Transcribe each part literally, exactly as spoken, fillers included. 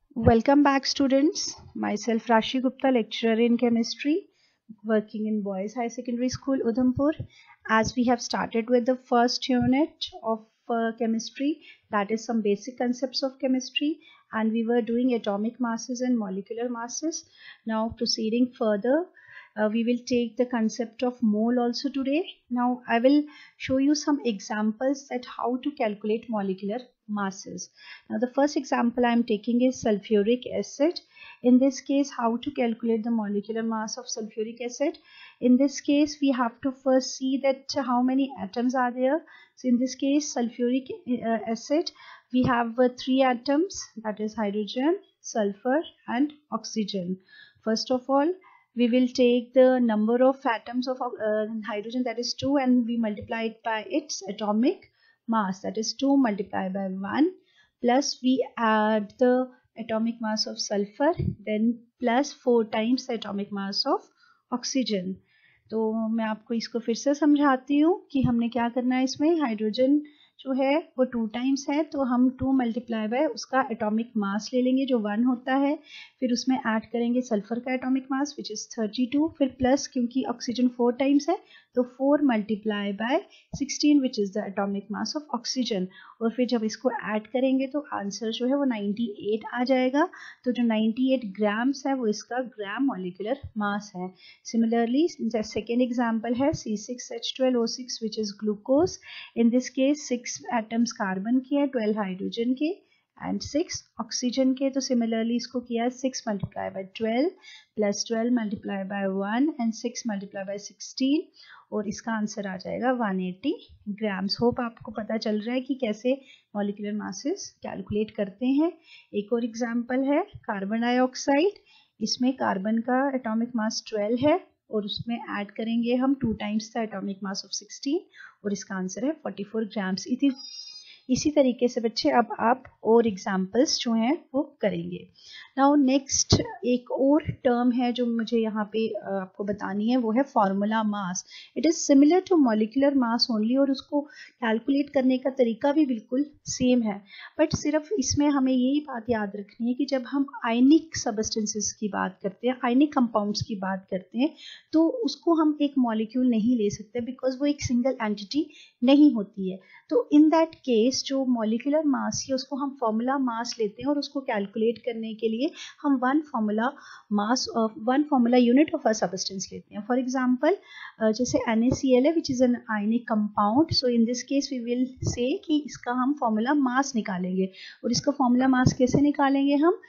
Welcome back, students. Myself Rashi Gupta, lecturer in chemistry, working in Boys High Secondary School, Udhampur. As we have started with the first unit of uh, chemistry, that is some basic concepts of chemistry, and we were doing atomic masses and molecular masses. Now, proceeding further, uh, we will take the concept of mole also today. Now, I will show you some examples that how to calculate molecular masses. Now the first example I am taking is sulfuric acid. In this case, how to calculate the molecular mass of sulfuric acid? In this case, we have to first see that how many atoms are there. So in this case, sulfuric uh, acid, we have uh, three atoms, that is hydrogen, sulfur and oxygen. First of all, we will take the number of atoms of uh, hydrogen, that is two, and we multiply it by its atomic mass, that is two multiplied by one, plus we add the atomic mass of sulfur, then plus four times the atomic mass of oxygen. तो मैं आपको इसको फिर से समझाती हूँ कि हमने क्या करना है। इसमें हाइड्रोजन जो है वो टू टाइम्स है, तो हम टू मल्टीप्लाई बाय उसका एटॉमिक मास ले लेंगे जो वन होता है, फिर उसमें ऐड करेंगे सल्फर का atomic mass which is thirty two, फिर प्लस क्योंकि ऑक्सीजन फोर टाइम्स है तो four multiply by sixteen which is the atomic mass of oxygen, और फिर जब इसको ऐड करेंगे तो आंसर जो है वो नाइन्टी एट आ जाएगा। तो जो नाइन्टी एट ग्राम्स है वो इसका ग्राम मॉलिक्यूलर मास है। सिमिलरली सेकेंड एग्जाम्पल है C six H twelve O six which is glucose. In this case six atoms carbon के हैं, ट्वेल्व हाइड्रोजन के एंड सिक्स ऑक्सीजन के। तो सिमिलरली इसको किया six multiply by twelve plus twelve multiply by one and six multiply by sixteen, और इसका answer आ जाएगा वन एटी ग्राम्स। होप आपको पता चल रहा है कि कैसे मॉलिक्यूलर मासेस कैलकुलेट करते हैं। एक और एग्जांपल है कार्बन डाइऑक्साइड। इसमें कार्बन का एटॉमिक मास ट्वेल्व है और उसमें ऐड करेंगे हम two times the atomic mass of sixteen, और इसका आंसर है फोर्टी फोर ग्राम्स। इसी इसी तरीके से बच्चे अब आप और एग्जाम्पल्स जो हैं वो करेंगे। नाउ नेक्स्ट एक और टर्म है जो मुझे यहाँ पे आपको बतानी है, वो है formula mass. It is similar to molecular mass only, और उसको कैलकुलेट करने का तरीका भी बिल्कुल सेम है, बट सिर्फ इसमें हमें यही बात याद रखनी है कि जब हम आयनिक सबस्टेंसेस की बात करते हैं, आयनिक कंपाउंड्स की बात करते हैं, तो उसको हम एक मॉलिक्यूल नहीं ले सकते बिकॉज वो एक सिंगल एंटिटी नहीं होती है। तो इन दैट केस जो मॉलिक्यूलर मास है उसको हम फॉर्मूला मास लेते हैं, और उसको कैलकुलेट करने के लिए हम one formula mass of one formula unit of a substance लेते हैं। फॉर एग्जांपल जैसे NaCl है which is an ionic compound, so in this case we will say कि इसका हम फॉर्मूला मास निकालेंगे। और इसका फॉर्मूला मास कैसे निकालेंगे हम?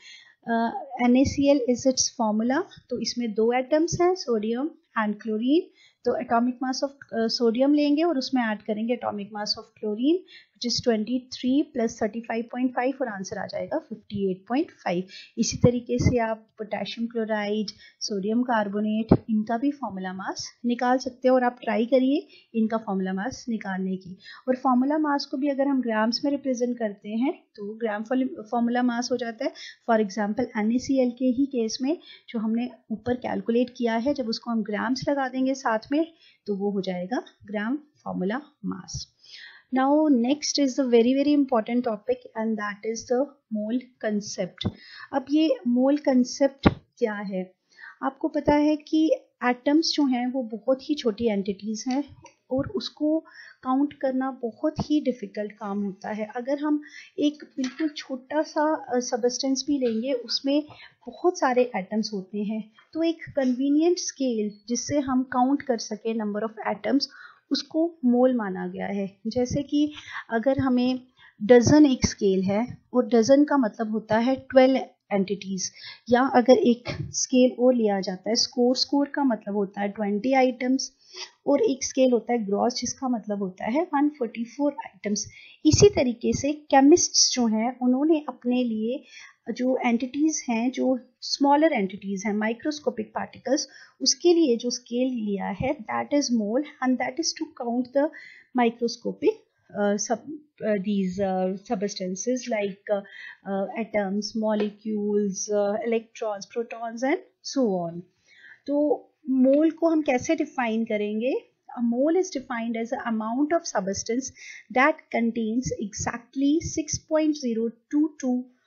NaCl इज इट्स फॉर्मूला, तो इसमें दो एटम्स हैं सोडियम एंड क्लोरीन, तो एटॉमिक मास ऑफ सोडियम लेंगे और उसमें ऐड करेंगे atomic mass of chlorine which is twenty three plus thirty five point five, और आंसर आ जाएगा फिफ्टी एट पॉइंट फाइव। इसी तरीके से आप पोटेशियम क्लोराइड, सोडियम कार्बोनेट, इनका भी फॉर्मूला मास निकाल सकते हो, और आप ट्राई करिए इनका फॉर्मूला मास निकालने की। और फॉर्मूला मास को भी अगर हम ग्राम्स में रिप्रेजेंट करते हैं तो ग्राम फॉर्मूला मास हो जाता है। फॉर एग्जाम्पल NaCl के ही केस में जो हमने ऊपर कैलकुलेट किया है, जब उसको हम ग्राम्स लगा देंगे साथ में तो वो हो जाएगा gram formula mass. Now next is the very very important topic and that is the mole concept. अब ये mole concept क्या है? आपको पता है कि एटम्स जो हैं वो बहुत ही छोटी एंटिटीज़ हैं और उसको काउंट करना बहुत ही डिफ़िकल्ट काम होता है। अगर हम एक बिल्कुल छोटा सा सबस्टेंस भी लेंगे उसमें बहुत सारे एटम्स होते हैं, तो एक कन्वीनियंट स्केल जिससे हम काउंट कर सकें नंबर ऑफ एटम्स, उसको मोल माना गया है। जैसे कि अगर हमें डजन एक स्केल है और डजन का मतलब होता है ट्वेल्व एंटिटीज़, या अगर एक स्केल और लिया जाता है स्कोर, स्कोर का मतलब होता है ट्वेंटी आइटम्स, और एक स्केल होता है ग्रॉस जिसका मतलब होता है वन फोर्टी फोर आइटम्स। इसी तरीके से केमिस्ट्स जो हैं उन्होंने अपने लिए जो एंटिटीज़ हैं, जो स्मॉलर एंटिटीज़ हैं, माइक्रोस्कोपिक पार्टिकल्स, उसके लिए जो स्केल लिया है that is mole, and that is to count the microscopic Uh, sub, uh, these uh, substances like uh, uh, atoms, molecules, uh, electrons, protons and so on. तो मोल को हम कैसे डिफाइन करेंगे? A mole is defined as the amount of substance that contains exactly six point zero two two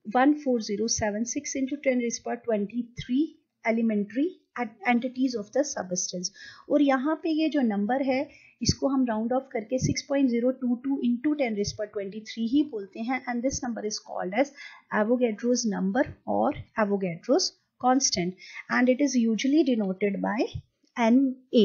one four zero seven six into ten raise power twenty three elementary entities of the substance. और यहाँ पे ये जो number है इसको हम round off करके six point zero two two into ten raise power twenty three ही बोलते हैं, and this number is called as Avogadro's number और Avogadro's constant, and it is usually denoted by N A.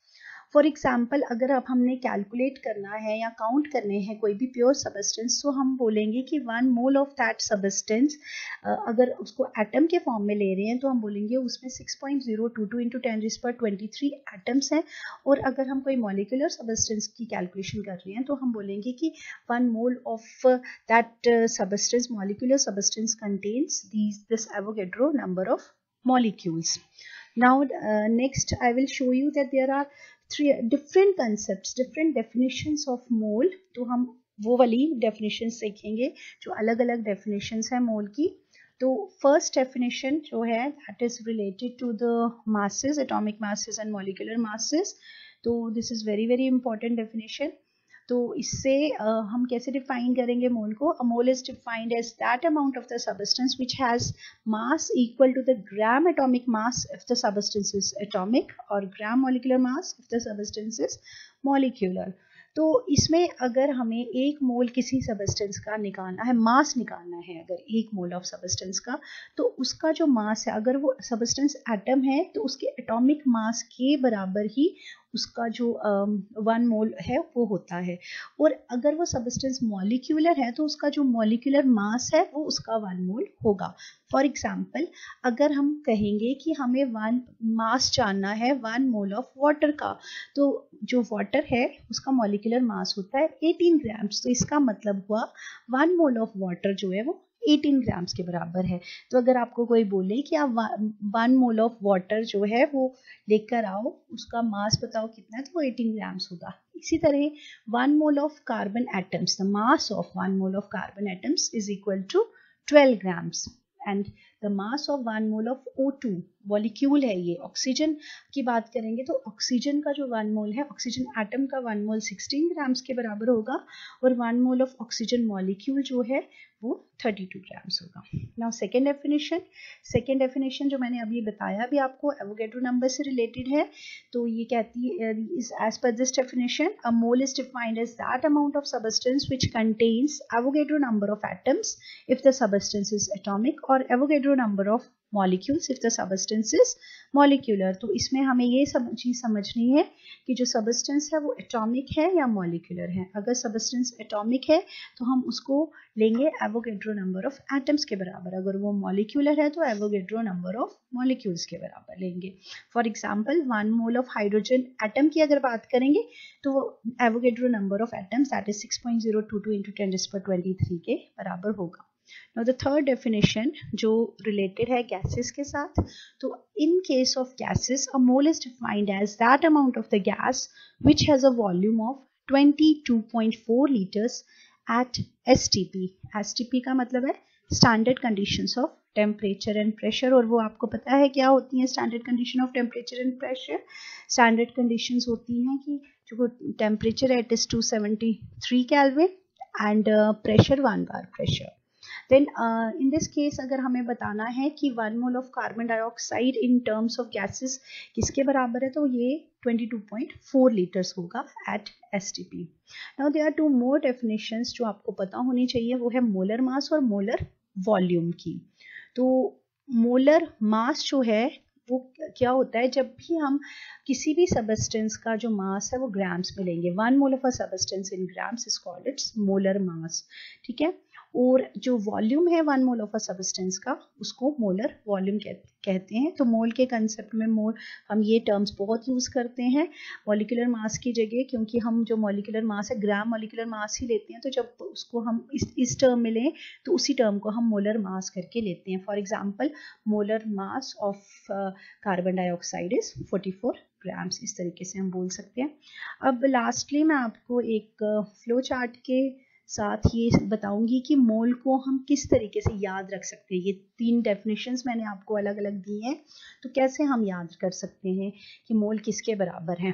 For example, अगर अब हमने calculate करना है या काउंट करने हैं कोई भी प्योर सबस्टेंस, तो हम बोलेंगे कि one mole of that substance, अगर उसको एटम के फॉर्म में ले रहे हैं तो हम बोलेंगे उसमें six point zero two two into ten raise power twenty three atoms हैं। और अगर हम कोई मॉलिक्यूलर सबस्टेंस की कैलकुलेशन कर रहे हैं तो हम बोलेंगे कि one mole of that substance, molecular substance, contains these this Avogadro number of molecules. Now uh, next I will show you that there are three different concepts, different definitions of mole. तो हम वो वाली definitions सीखेंगे जो अलग अलग definitions है mole की। तो first definition जो है that is related to the masses, atomic masses and molecular masses. तो this is very very important definition. तो इससे uh, हम कैसे डिफाइन करेंगे मोल को? A mole is defined as that amount of the substance which has mass equal to the gram atomic mass if the substance is atomic, और gram molecular mass if the substance is molecular. तो इसमें अगर हमें एक मोल किसी substance का निकालना है, मास निकालना है अगर एक मोल ऑफ सबस्टेंस का, तो उसका जो मास है, अगर वो सबस्टेंस एटम है तो उसके एटॉमिक मास के बराबर ही उसका जो वन uh, मोल है वो होता है। और अगर वो सबस्टेंस मॉलिक्यूलर है तो उसका जो मॉलिक्यूलर मास है वो उसका वन मोल होगा। फॉर एग्जाम्पल, अगर हम कहेंगे कि हमें वन मास जानना है वन मोल ऑफ वाटर का, तो जो वाटर है उसका मॉलिक्यूलर मास होता है एटीन ग्राम्स। तो इसका मतलब हुआ वन मोल ऑफ वाटर जो है वो एटीन ग्राम्स के बराबर है। तो अगर आपको कोई बोले कि आप वन मोल ऑफ वाटर जो है वो लेकर आओ, उसका मास बताओ कितना है, तो वो एटीन ग्राम्स होगा। इसी तरह one mole of carbon atoms, the mass of one mole of carbon atoms is equal to twelve grams, and the mass of one mole of O two, molecule है ये। ऑक्सीजन की बात करेंगे तो oxygen का जो वन मोल है, oxygen atom का वन मोल सिक्सटीन ग्राम्स के बराबर होगा, और one mole of oxygen molecule जो है वो थर्टी टू ग्राम्स होगा। Now second definition, second definition जो मैंने अभी बताया भी आपको एवोगैड्रो नंबर से रिलेटेड है। तो ये कहती है, as per this definition, a mole is defined as that amount of substance which contains Avogadro number of atoms if the substance is atomic, और Avogadro number of molecules if the substance is molecular. तो इसमें हमें ये सब चीज समझनी है कि जो सबस्टेंस है वो एटॉमिक है या मॉलिक्यूलर है। अगर सबस्टेंस एटॉमिक है तो हम उसको लेंगे एवोगैड्रो नंबर ऑफ एटम्स के बराबर, अगर वो मॉलिक्यूलर है तो एवोगैड्रो नंबर ऑफ मॉलिक्यूल्स के बराबर लेंगे। For example, one mole of hydrogen atom की अगर बात करेंगे तो वो Avogadro number of atoms that is six point zero two two into ten raise power twenty three के बराबर होगा। Now the third definition जो related है gases के साथ, तो in case of gases a mole is defined as that amount of the gas which has a volume of twenty-two point four liters at S T P. S T P का मतलब है standard conditions of temperature and pressure, और वो आपको पता है क्या होती हैं standard condition of temperature and pressure? Standard conditions होती हैं कि जो temperature है it is two seventy-three Kelvin and uh, pressure one bar pressure. Then in this case अगर हमें बताना है कि one mole of carbon dioxide in terms of gases किसके बराबर है, तो ये twenty two point four litres होगा at S T P. Now there are two more definitions जो आपको पता होनी चाहिए, वो है मोलर मास और मोलर वॉल्यूम की। तो मोलर मास जो है वो क्या होता है, जब भी हम किसी भी सबस्टेंस का जो मास है वो ग्राम्स में लेंगे, one mole of a substance in grams is called its molar mass, ठीक है। और जो वॉल्यूम है one mole of a substance का उसको मोलर वॉल्यूम कहते हैं। तो मोल के कंसेप्ट में मोल हम ये टर्म्स बहुत यूज करते हैं मॉलिक्यूलर मास की जगह, क्योंकि हम जो मॉलिक्यूलर मास है ग्राम मॉलिक्यूलर मास ही लेते हैं, तो जब उसको हम इस इस टर्म में लें तो उसी टर्म को हम मोलर मास करके लेते हैं। For example, molar mass of carbon dioxide is forty four grams, इस तरीके से हम बोल सकते हैं। अब लास्टली मैं आपको एक फ्लो चार्ट के साथ ये बताऊंगी कि मोल को हम किस तरीके से याद रख सकते हैं। ये तीन डेफिनेशंस मैंने आपको अलग अलग दी हैं, तो कैसे हम याद कर सकते हैं कि मोल किसके बराबर है।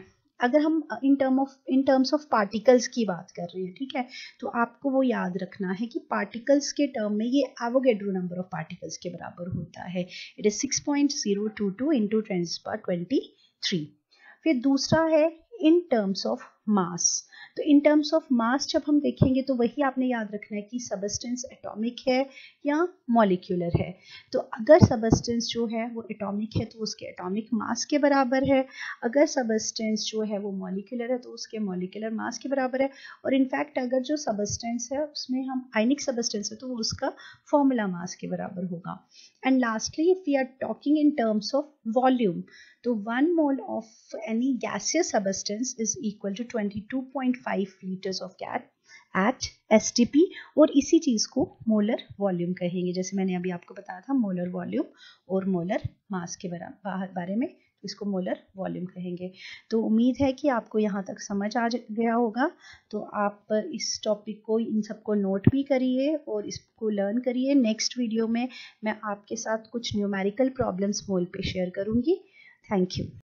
अगर हम in term of in terms of particles की बात कर रहे हैं, ठीक है, तो आपको वो याद रखना है कि पार्टिकल्स के टर्म में ये एवोगैड्रो नंबर ऑफ पार्टिकल्स के बराबर होता है. It is six point zero two two into ten power twenty three. फिर दूसरा है इन टर्म्स ऑफ मास. तो इन टर्म्स ऑफ मास जब हम देखेंगे तो वही आपने याद रखना है कि सबस्टेंस एटॉमिक है या मॉलिक्यूलर है. तो अगर सबस्टेंस जो है वो एटॉमिक है तो उसके एटॉमिक मास के बराबर है, अगर सबस्टेंस जो है वो मॉलिक्यूलर है तो उसके मॉलिक्यूलर मास के बराबर है, और इनफैक्ट अगर जो सबस्टेंस है उसमें हम आयनिक सबस्टेंस है तो वो उसका फॉर्मूला मास के बराबर होगा. And lastly if we are talking in terms of volume, तो one mole of any gaseous substance is equal to twenty-two point five liters of gas at S T P, और इसी चीज को molar volume कहेंगे. जैसे मैंने अभी आपको बताया था मोलर वॉल्यूम और मोलर मास के बारे में, इसको मोलर वॉल्यूम कहेंगे. तो उम्मीद है कि आपको यहाँ तक समझ आ गया होगा. तो आप इस टॉपिक को, इन सबको नोट भी करिए और इसको लर्न करिए. नेक्स्ट वीडियो में मैं आपके साथ कुछ न्यूमेरिकल प्रॉब्लम्स मोल पे शेयर करूँगी. Thank you.